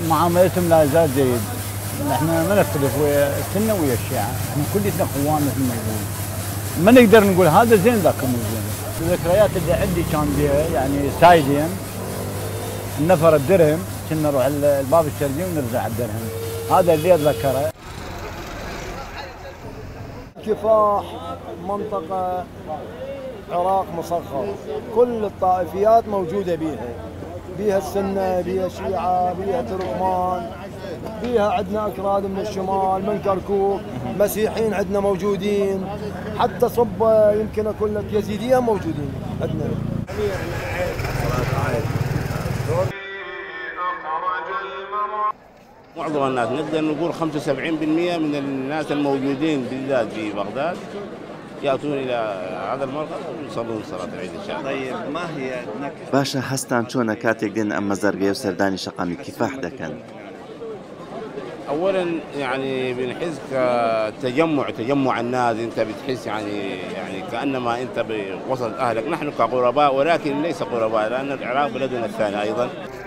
معاملتهم لا زال جيد. نحن ما نختلف ويا السنه ويا الشيعه، احنا كلنا اخوان مثل ما يقولون. ما نقدر نقول هذا زين ذاك مو زين. الذكريات اللي عندي كان بيها يعني سايدين النفر الدرهم، كنا نروح الباب الشرقي ونرجع الدرهم، هذا اللي اتذكره. كفاح منطقة عراق مصغر، كل الطائفيات موجودة بيها السنة، بيها الشيعة، بيها تركمان، بيها عندنا أكراد من الشمال من كركوك، مسيحيين عندنا موجودين، حتى صب يمكن أقول لك يزيدية موجودين عندنا. معظم الناس نقدر نقول 75% من الناس الموجودين بالذات في بغداد يأتون إلى هذا المرقد ويصلون صلاة العيد إن شاء الله. طيب ما هي باشا هەستان چۆنە کاتێک دێن ئەم مەزەرگەیە و سەردانی شەقامی کیفاح دەکەن؟ أولا يعني بنحس تجمع الناس، أنت بتحس يعني كأنما أنت بوسط أهلك. نحن كغرباء ولكن ليس غرباء، لأن العراق بلدنا الثاني أيضا.